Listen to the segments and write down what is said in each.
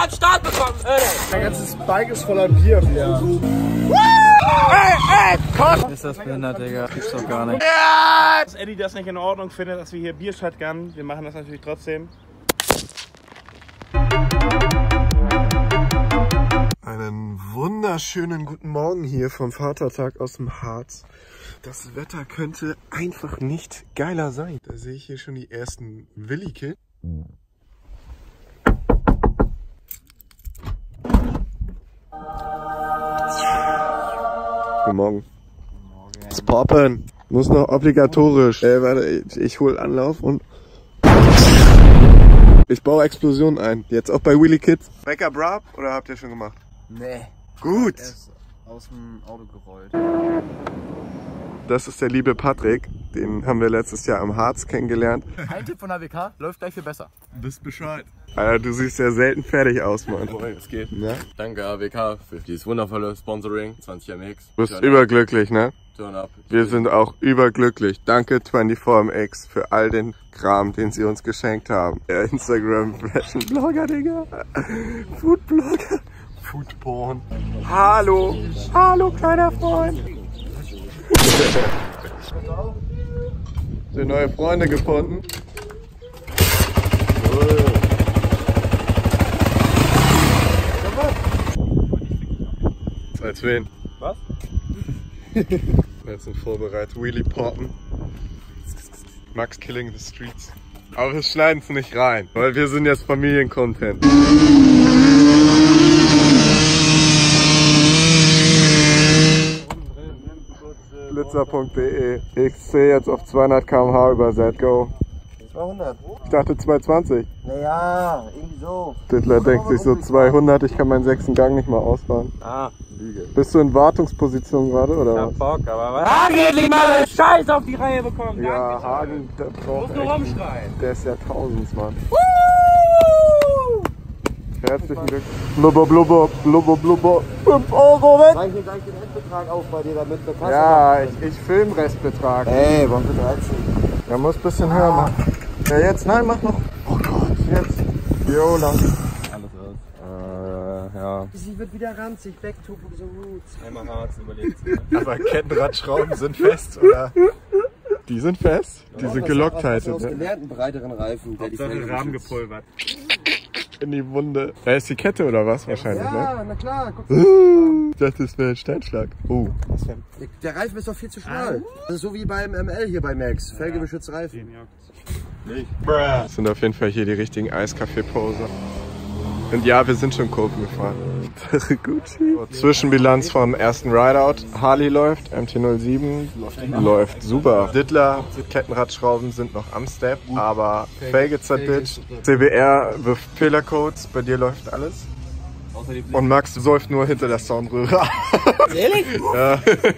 an den Start bekommen würde. Mein ganzes Bike ist voller Bier. Ja. Ey, komm! Ist das behindert, Digga? Gibt's doch gar nicht. Ja! Dass Eddie das nicht in Ordnung findet, dass wir hier Bier shotgunnen. Wir machen das natürlich trotzdem. Einen wunderschönen guten Morgen hier vom Vatertag aus dem Harz. Das Wetter könnte einfach nicht geiler sein. Da sehe ich hier schon die ersten Willi-Kids. Guten Morgen. Das Poppen muss noch obligatorisch. Warte, ich hole Anlauf und ich baue Explosionen ein. Jetzt auch bei Willi Kids. Backup Rap oder habt ihr schon gemacht? Nee. Gut. Er ist aus dem Auto gerollt. Das ist der liebe Patrick. Den haben wir letztes Jahr im Harz kennengelernt. Ein Tipp von AWK, läuft gleich viel besser. Wisst Bescheid. Alter, du siehst ja selten fertig aus, Mann. Moin, es geht. Ja? Danke AWK für dieses wundervolle Sponsoring. 20MX. Du bist überglücklich, ne? Turn up. Wir sind auch überglücklich. Danke 24MX für all den Kram, den sie uns geschenkt haben. Der Instagram Fashion Blogger, Digga. Food Blogger. Food Porn. Hallo. Hallo, kleiner Freund. Sind neue Freunde gefunden. Als wen? Was? Jetzt sind vorbereitet. Wheelie poppen. Max killing the streets. Aber wir schneiden es nicht rein, weil wir sind jetzt Familiencontent. Blitzer.de. XC jetzt auf 200 km/h übersetzt. Go. 200. Ich dachte 220. Naja, irgendwie so. Dittler denkt sich so 200, ich kann meinen 6. Gang nicht mal ausfahren. Ah, Lüge. Bist du in Wartungsposition gerade oder Ich hab was? Bock, aber Hagen endlich mal einen Scheiß auf die Reihe bekommen. Ja, Danke. Hagen, der braucht Muss nur echt, rumschreien. der ist ja Tausendmann. Herzlichen Glückwunsch. Blubber, blubber, blubber, blubber. 5 Euro weg. Zeig mir gleich den Endbetrag auf bei dir, damit wir Kasse Ja, ich film Restbetrag. Ey, warum für 13? Da muss ein bisschen höher machen. Ja, jetzt, nein, mach noch. Oh Gott, jetzt. Jo, lang. Alles aus. Ja. Sie wird wieder ranzig, back to the roots. einmal hart überlegt. Aber Kettenradschrauben sind fest, oder? Die sind fest. Die sind gelockt halt. Aus gelernten, breiteren Reifen. Der die Hauptsache Felgen Rahmen schützt. gepulvert. In die Wunde. Da ist die Kette oder was wahrscheinlich, ne? Ja, na klar, guck. Ich dachte, das wäre ein Steinschlag. Oh. Der Reifen ist doch viel zu schmal. Das ist so wie beim ML hier bei Max. Felgebeschützt Reifen. Das sind auf jeden Fall hier die richtigen Eiskaffee-Poser. Und ja, wir sind schon Kurven gefahren. Gucci. Zwischenbilanz vom ersten Rideout. Harley läuft, MT-07 läuft super. Dittler, Kettenradschrauben sind noch am Step, aber Felge zerditscht. CBR wirft Fehlercodes, bei dir läuft alles. Und Max säuft nur hinter der Soundröhre. Ehrlich? Ja.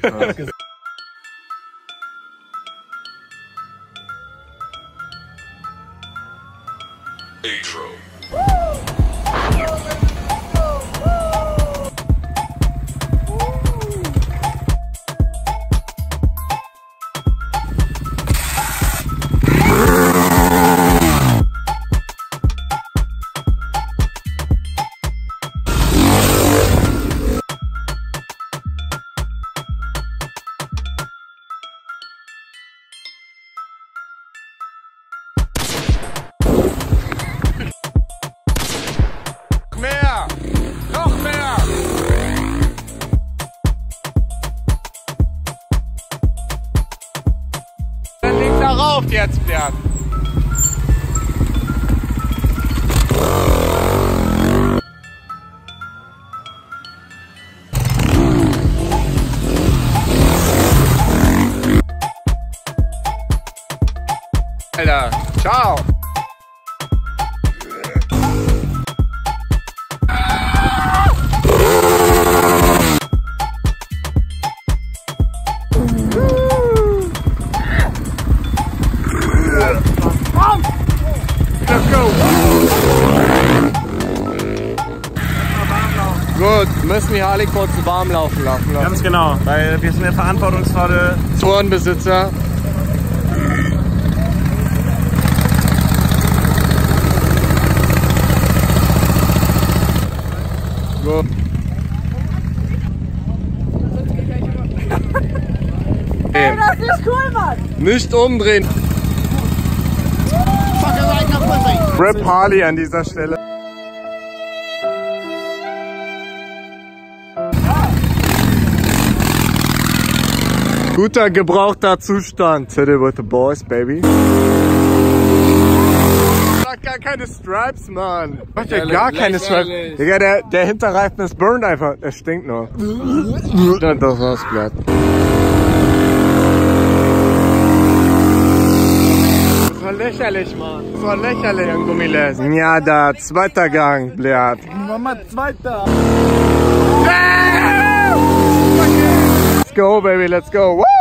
Mehr! Noch mehr! Dann leg darauf jetzt, Bernd! Alter, ciao! Gut, müssen die Harley kurz warm laufen lassen. Ganz genau, weil wir sind der verantwortungsvolle Tourenbesitzer. Go. Ey, das ist cool, Mann! Nicht umdrehen. Rip Harley an dieser Stelle. Guter gebrauchter Zustand. City with the boys, baby. Gar keine Stripes, Mann. Macht ja gar keine Stripes. Digga, der Hinterreifen ist burned einfach. Der stinkt nur. Das war's, Blatt. Das war lächerlich, Mann. Das war lächerlich, ein Gummiles. Ja, da, zweiter Gang, Blatt. Mama, zweiter. Let's go, baby, let's go. Woo!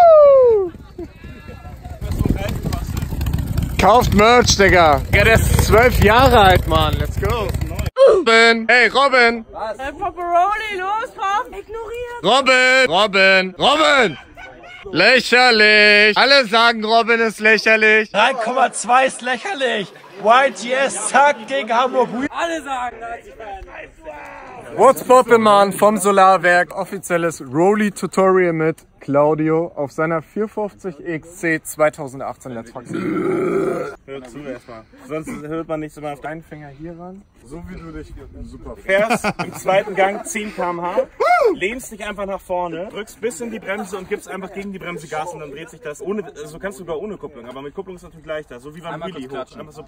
Kauft Merch, Digga. Ja, der ist 12 Jahre alt, Mann. Let's go. Robin! Hey, Robin! Was? Pepperoni, los, komm! Ignoriert! Robin! Lächerlich! Alle sagen, Robin ist lächerlich. 3,2 ist lächerlich. YTS, zack, gegen Hamburg. Alle sagen das! What's poppin', Mann, vom Solarwerk. Offizielles Rolli-Tutorial mit Claudio auf seiner 450 XC 2018. Let's fuck. Hör zu erstmal. Sonst hört man nicht so mal auf deinen Finger hier ran. So wie du dich super fährst. Im zweiten Gang 10 km/h. Lehnst dich einfach nach vorne, drückst bis in die Bremse und gibst einfach gegen die Bremse Gas und dann dreht sich das. Ohne, so kannst du sogar ohne Kupplung, aber mit Kupplung ist es natürlich leichter. So wie beim Wheelie hoch. Einfach so.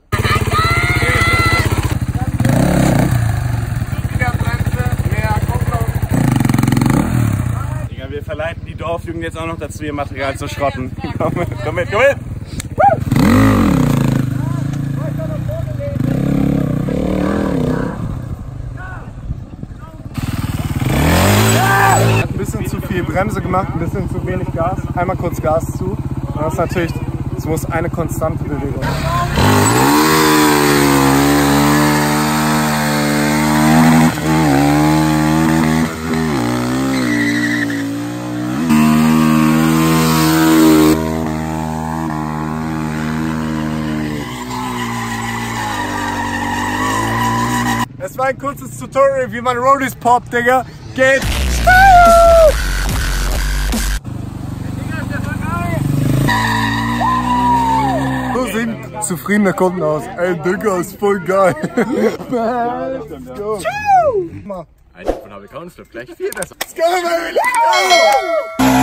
Wir verleiten die Dorfjugend jetzt auch noch dazu, ihr Material zu schrotten. Komm mit, komm mit, komm mit! Ein bisschen zu viel Bremse gemacht, ein bisschen zu wenig Gas. Einmal kurz Gas zu. Und das ist natürlich, es muss eine konstante Bewegung. Es war ein kurzes Tutorial, wie man Rollies poppt, Digga. Geht! So sehen zufriedene Kunden aus. Ey, Digga, ist voll geil. Let's go. Einer von HBK und Flip gleich 4 besser. Let's go, baby! Let's go!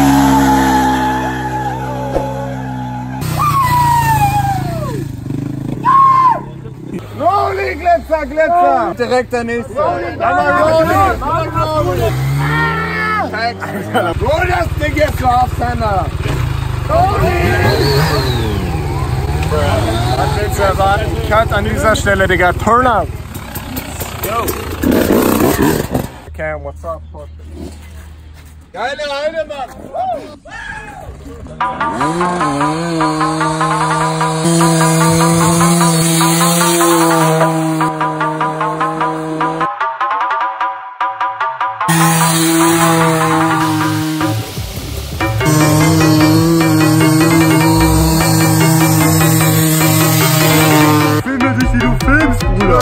Rolli, Glitzer, Glitzer! Direkt der nächste. Rolli! Roll das Ding jetzt so auf, Sender! Was willst du erwarten? Cut an dieser Stelle, Digga. Turn up! Okay, what's up? Geile Heide, Mann! Filme dich, wie du filmst, Bruder!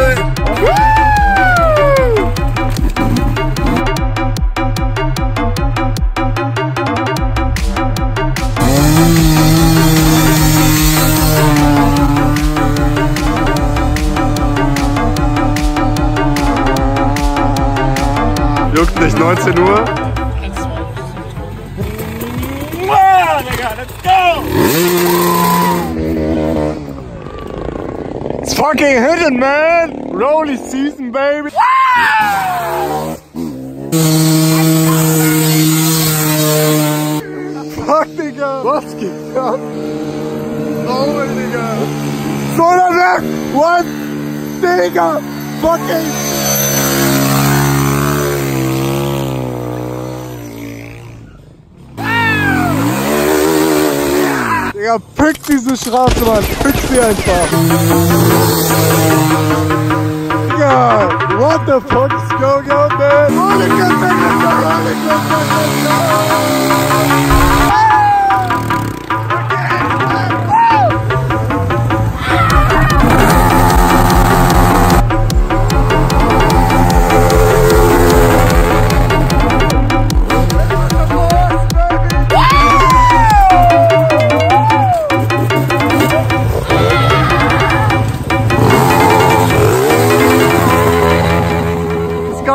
Juckt nicht, 19 Uhr. Digga, let's go! It's fucking hidden, man! Rolli season, baby! Fuck, Digga! Was geht ab? Oh, Digga! So, da weg! What? Digga! Fucking... Digga, pick diese Straße, Mann. Pick sie einfach. Digga, what the fuck is going on, man? Roller coaster, roller coaster,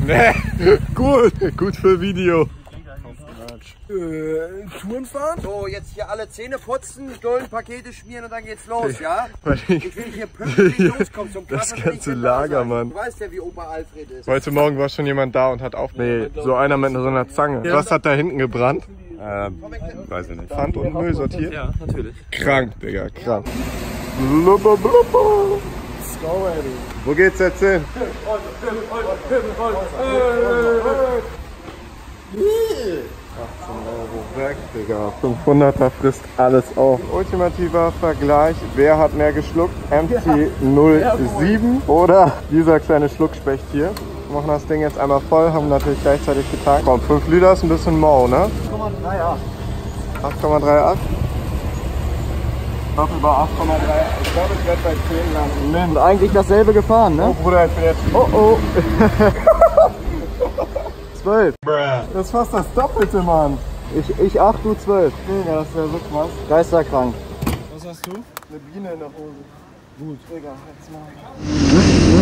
Nee, gut für Video. Touren fahren? So, jetzt hier alle Zähne putzen, Stollenpakete schmieren und dann geht's los, ja? Ich will hier pünktlich loskommen zum Kaffee. Das ganze Lager, Mann. Du weißt ja, wie Opa Alfred ist. Heute Morgen war schon jemand da und hat auf... Nee, so einer mit so einer Zange. Was hat da hinten gebrannt? Weiß ich nicht. Pfand und Müll sortiert? Ja, natürlich. Krank, Digga, krank. Blubber, blubber. Wo geht's jetzt hin? 18 € weg, Digga. 500er frisst alles auf. Ultimativer Vergleich. Wer hat mehr geschluckt? MC07 oder dieser kleine Schluckspecht hier? Wir machen das Ding jetzt einmal voll, haben natürlich gleichzeitig getankt. Komm, 5 Liter ist ein bisschen mau, ne? 8,38. 8,38? Noch über 8,3. Ich glaube, ich werde bei 10 landen. Und eigentlich dasselbe gefahren, ne? Oh Bruder, ich bin jetzt... Oh. 12. Das ist fast das Doppelte, Mann. Ich 8, du 12. Digga, das wäre so krass. Geisterkrank. Was hast du? Eine Biene in der Hose. Gut. Digga, jetzt mal.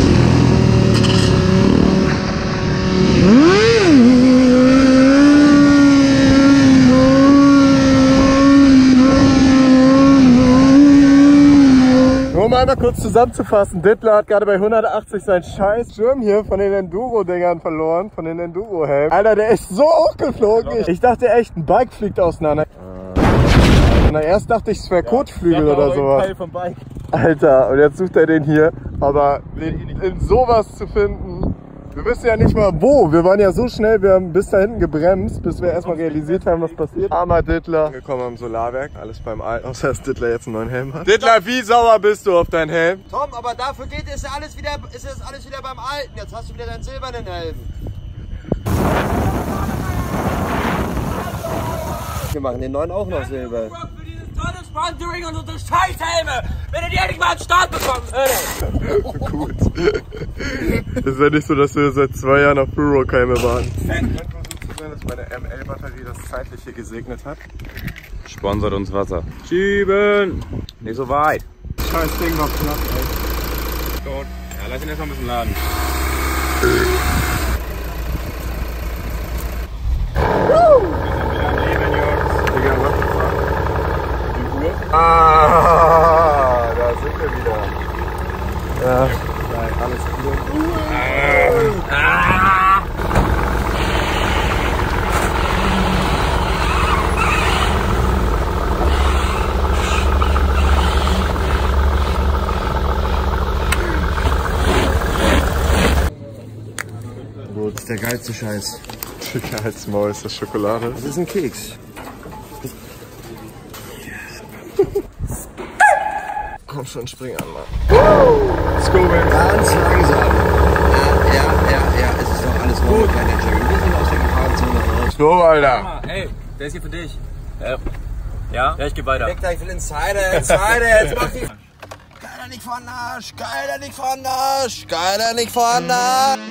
Nur um einmal kurz zusammenzufassen, Dittler hat gerade bei 180 seinen scheiß Schirm hier von den Enduro-Dingern verloren, von den Enduro-Helmen. Alter, der ist so hochgeflogen. Ich dachte echt, ein Bike fliegt auseinander. Na, erst dachte ich, es wäre Kotflügel oder sowas. Teil vom Bike. Alter, und jetzt sucht er den hier. Aber in sowas zu finden, wir wissen ja nicht mal wo. Wir waren ja so schnell, wir haben bis da hinten gebremst, bis wir erstmal realisiert haben, was passiert. Armer Dittler. Wir kommen am Solarwerk, alles beim Alten. Außer dass Dittler jetzt einen neuen Helm hat. Dittler, wie sauer bist du auf deinen Helm? Tom, aber dafür geht es alles wieder beim Alten. Jetzt hast du wieder deinen silbernen Helm. Wir machen den neuen auch noch Silber. Für dieses tolle Sponsoring und unsere Scheißhelme! Wenn ihr die endlich mal an den Start bekommen würdet! Gut. Es ist ja nicht so, dass wir seit 2 Jahren auf Blue Rock Helme warten. Dass meine ML-Batterie das Zeitliche gesegnet hat. Sponsert uns Wasser. Schieben! Nicht so weit. Scheiß Ding war platt, ey. Gut. Ja, lass ihn erst mal ein bisschen laden. Digga, was ist das? Die Uhr? Ah, da sind wir wieder. Ja, nein, alles gut. Das ist der geilste Scheiß. Digga, als Maul ist das Schokolade. Das ist ein Keks. Komm schon, spring an, Mann. Let's go, man. Ganz langsam. Ja, es ist doch alles gut. Wir sind aus der Gefahrenzone raus. Let's go, Alter. Hey, der ist hier für dich. Ja, ich geh weiter. Weg da, ich will Insider, jetzt mach die... Geiler nicht von Arsch, geiler nicht von Arsch, geiler nicht von Arsch.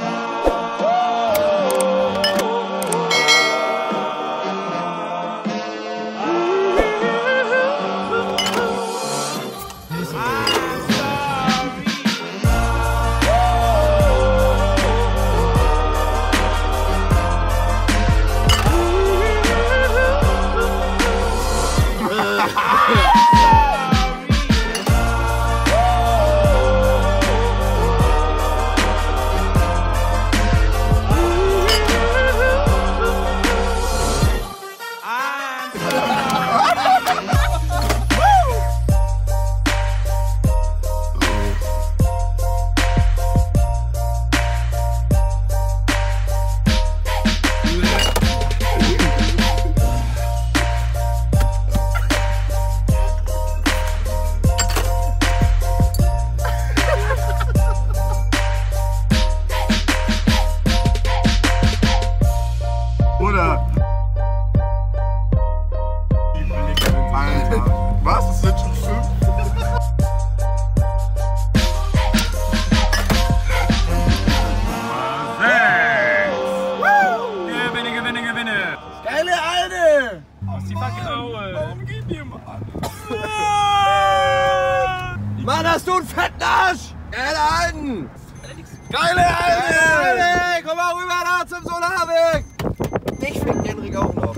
dich fängt Henrik auch noch.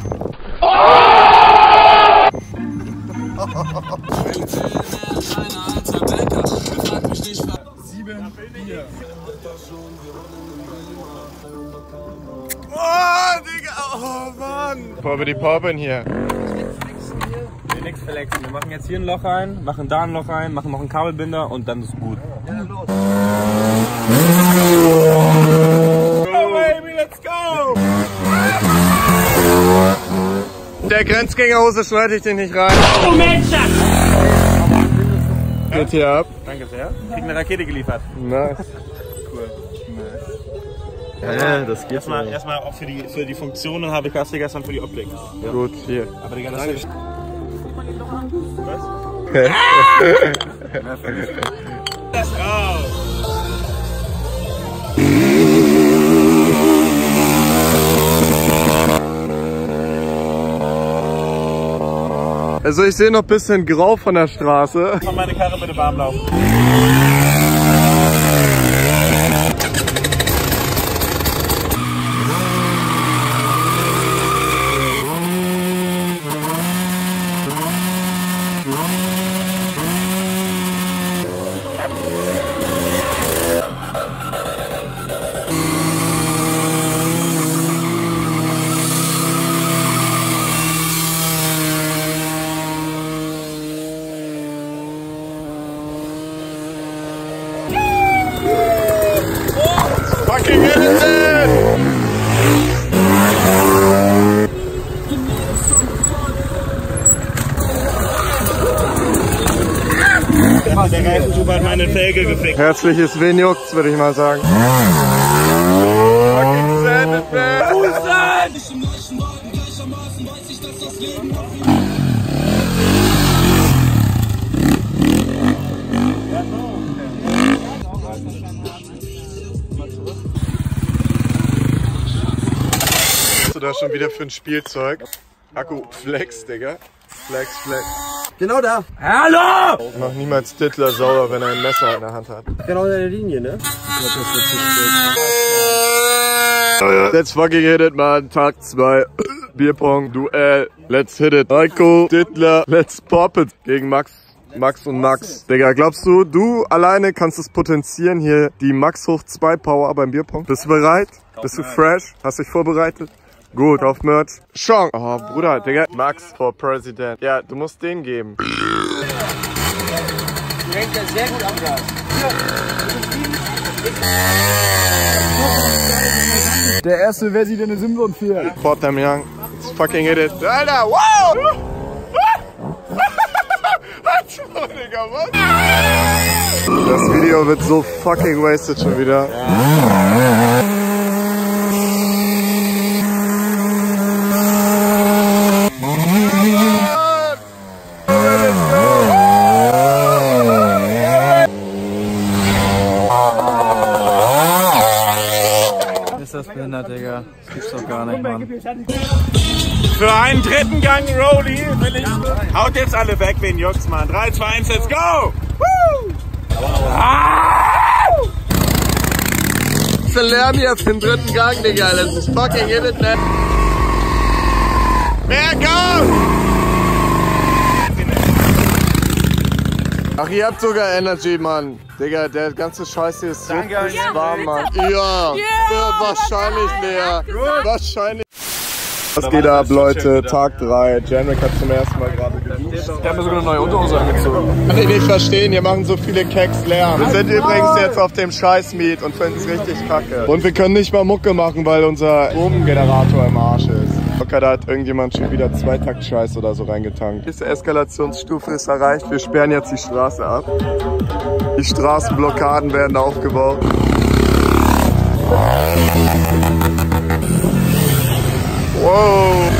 Oh, Digga, oh Mann. Poppity Poppin hier. Nee, nix flexen. Wir machen jetzt hier ein Loch rein, machen da ein Loch rein, machen noch einen Kabelbinder und dann ist gut. Ja, los. Go baby, let's go! Der Grenzgängerhose schneide ich den nicht rein. Oh Menschen! Geht hier ab. Danke sehr. Krieg eine Rakete geliefert. Nice. Ja, das geht erstmal auch für die Funktionen habe ich das hier gestern für die Optik. Ja. Gut, hier. Aber die ganze Was? Let's go! Also ich sehe noch ein bisschen grau von der Straße. Mach meine Karre bitte warm laufen. Fucking Edison! Der Reifenschub hat meine Felge gefickt. Herzliches Wen juckt's, würde ich mal sagen. Fucking sanded, man! Was hast du da schon wieder für ein Spielzeug? Akku Flex, Digga. Flex. Genau da. Hallo! Mach niemals Dittler sauer, wenn er ein Messer in der Hand hat. Genau in der Linie, ne? Let's fucking hit it, man. Tag 2. Bierpong, Duell. Let's hit it. Heiko, Dittler, let's pop it. Gegen Max und Max. Digga, glaubst du, du alleine kannst es potenzieren hier die Max hoch 2 Power beim Bierpong? Bist du bereit? Bist du fresh? Hast dich vorbereitet? Gut, auf Merch. Chong. Oh, Bruder, Digga. Max for President. Ja, du musst den geben. Du hängt ja sehr gut am Gas. Der erste, wer sieht denn eine Simson 4? Port them young. Let's fucking hit it. Alter, wow! Digga, was? Das Video wird so fucking wasted schon wieder. Ist das behindert, Digga? Das gibt's doch gar nicht, Mann. Für einen dritten Gang Rolli will ich... Haut jetzt alle weg, wen juckt's, Mann. 3, 2, 1, let's go! Woo! Das ist ein Lärm hier für den dritten Gang, Digga. Das ist fucking hit it, ne? Mehr Gas! Ach, ihr habt sogar Energy, Mann. Digga, der ganze Scheiß hier ist so warm, Mann. Ja, wahrscheinlich leer. Wahrscheinlich. Was geht ab, Leute? Tag 3. Jenrick hat zum ersten Mal gerade geduscht. Der hat mir sogar eine neue Unterhose angezogen. Kann ich nicht verstehen, hier machen so viele Keks Lärm. Wir sind übrigens jetzt auf dem Scheiß-Meet und finden es richtig kacke. Und wir können nicht mal Mucke machen, weil unser Stromgenerator im Arsch ist. Locker, da hat irgendjemand schon wieder Zweitakt-Scheiß oder so reingetankt. Diese Eskalationsstufe ist erreicht. Wir sperren jetzt die Straße ab. Die Straßenblockaden werden aufgebaut. Wow.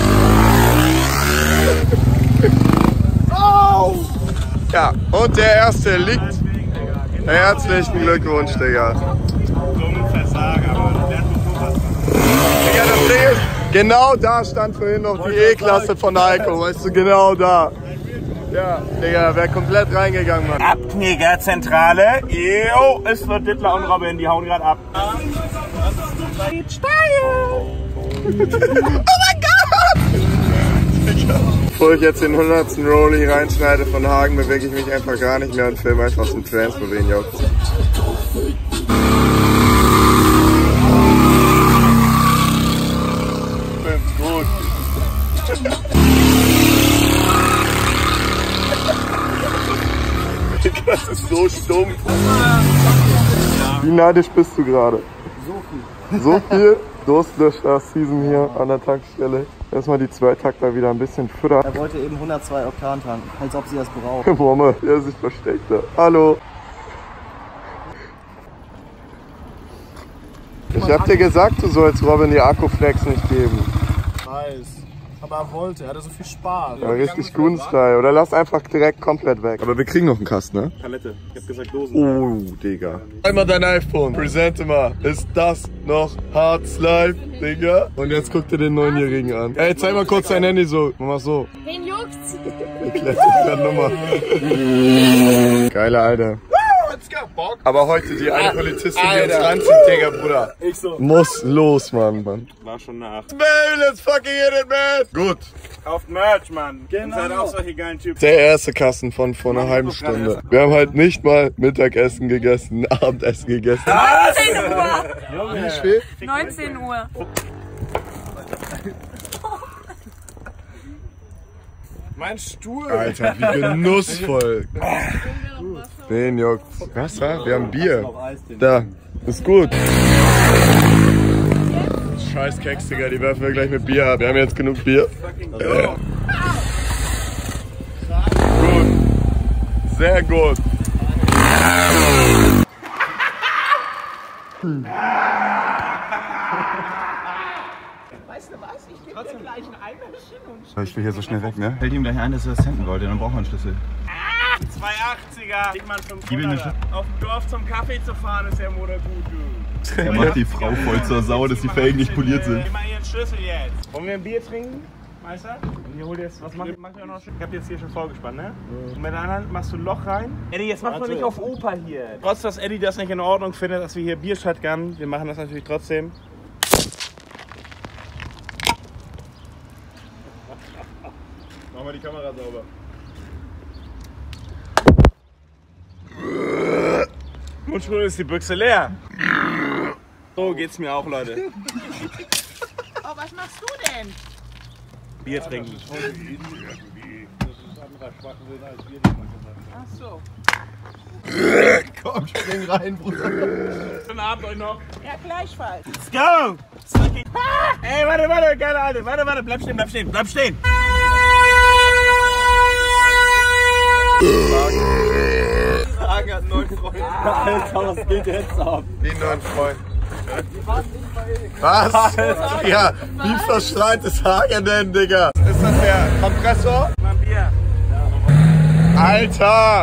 Oh. Ja, und der erste liegt. Herzlichen Glückwunsch, Digga. Dummen Versager, Mann. Der hat Motorrad. Digga, das Ding ist, genau da stand vorhin noch die E-Klasse von Heiko, weißt du, genau da. Ja, Digga, wäre komplett reingegangen, Mann. Abkniggerzentrale. Jo, es wird Dittler und Robin, die hauen gerade ab. Bevor ich jetzt den 100. Rolli reinschneide von Hagen, bewege ich mich einfach gar nicht mehr und filme einfach zum Transfer, wen juckt. Gut. Das ist so stumpf. Wie neidisch bist du gerade? So viel. So viel? Durstlöscher-Season hier an der Tankstelle. Erstmal die Zweitakter wieder ein bisschen füttern. Er wollte eben 102 Oktan tanken, als ob sie das brauchen. Boah, der sich versteckt da. Hallo. Ich hab dir gesagt, du sollst Robin die Akkuflex nicht geben. Weiß. Aber er wollte, er hatte so viel Spaß. Ja, richtig Gunstyle. Oder lass einfach direkt komplett weg. Aber wir kriegen noch einen Kasten, ne? Palette. Ich hab gesagt Dosen. Oh, Digga. Einmal dein iPhone. Presente mal. Ist das noch Hearts Life, Digga? Und jetzt guck dir den 9-Jährigen an. Ey, zeig mal kurz dein Handy so. Mach mal so. Wen juckt's? Klassiker Nummer. Geile Alter. Aber heute die eine Polizistin, die uns ranzieht, Digga, Bruder. Ich so. Muss los, Mann. War schon nach. Baby, let's fucking hit it, man. Gut. Kauft Merch, Mann. Genau. Ihr seid auch solche geilen Typen. Der erste Kasten von vor einer halben Stunde. Wir haben halt nicht mal Mittagessen gegessen, Abendessen gegessen. 19 Uhr. Wie spät? 19 Uhr. Mein Stuhl. Alter, wie genussvoll. Den juckt's. Wasser? Wir haben Bier. Da. Ist gut. Scheiß Keks, Digga, die werfen wir gleich mit Bier ab. Wir haben jetzt genug Bier. Gut. Sehr gut. Weißt du was? Ich gebe dir gleich ein Eimerchen und... Ich will hier so schnell weg, ne? Fällt ihm gleich ein, dass er das senden wollte, dann braucht man einen Schlüssel. 280er, ich meine 500er. Auf dem Dorf zum Kaffee zu fahren ist ja Motor gut, du. Er macht die Frau voll zur Sau, dass die Felgen nicht poliert sind. Gib mal ihren Schlüssel jetzt. Wollen wir ein Bier trinken, Meister? Und hier hol jetzt, was macht ihr noch? Ich hab jetzt hier schon vorgespannt, ne? Und mit der anderen machst du ein Loch rein. Eddie, jetzt mach doch nicht auf Opa hier. Trotz, dass Eddie das nicht in Ordnung findet, dass wir hier Bier shotgunnen, wir machen das natürlich trotzdem. Mach mal die Kamera sauber. Und schon ist die Büchse leer. So geht's mir auch, Leute. Oh, was machst du denn? Bier trinken. Ach so. Komm, spring rein, Bruder. Schönen Abend euch noch. Ja, gleichfalls. Let's go! Ey, warte, geile Alte. Warte, bleib stehen. Hagen hat einen neuen Freund. Alter, was geht jetzt ab? Den neuen Freund. Was? Ja, wie verschreit ist Hagen denn, Digga? Ist das der Kompressor? Mal Bier. Alter!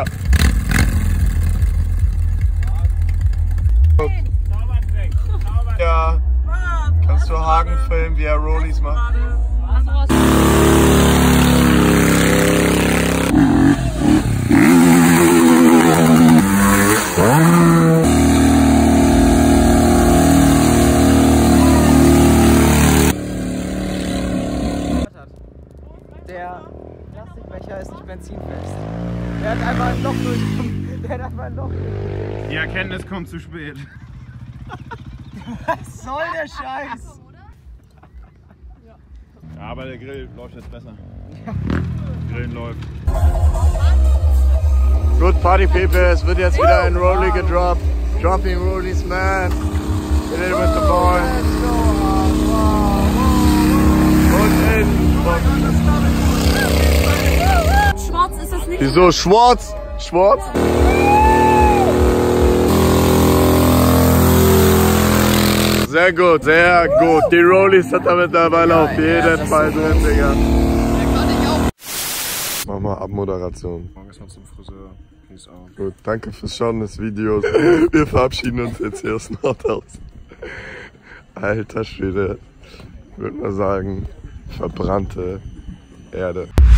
Ja. Kannst du Hagen filmen, wie er Rollies macht? Der Plastikbecher ist nicht benzinfest. Der hat einfach ein Loch durch. Die Erkenntnis kommt zu spät. Was soll der Scheiß? Ja, aber der Grill läuft jetzt besser. Grillen läuft. Good Party People, es wird jetzt wieder ein Rolli gedroppt. Dropping Rollies, man. Hit it with the ball. Und in. Schwarz ist es nicht. Wieso? Schwarz? Schwarz? Sehr gut, sehr gut. Die Rollies hat er mittlerweile auf jeden Fall drin, Digga. Mach mal Abmoderation. Morgen ist noch zum Friseur. Peace out. Gut, danke fürs Schauen des Videos. Wir verabschieden uns jetzt hier aus Nordhaus. Alter Schwede, würde mal sagen, verbrannte Erde.